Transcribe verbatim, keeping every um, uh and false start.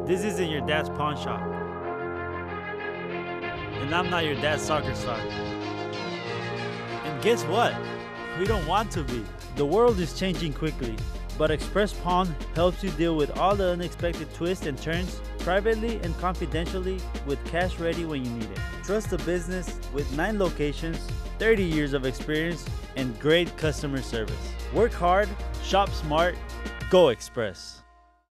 This isn't your dad's pawn shop. And I'm not your dad's soccer star. And guess what? We don't want to be. The world is changing quickly, but Express Pawn helps you deal with all the unexpected twists and turns privately and confidentially with cash ready when you need it. Trust the business with nine locations, thirty years of experience, and great customer service. Work hard, shop smart, go Express.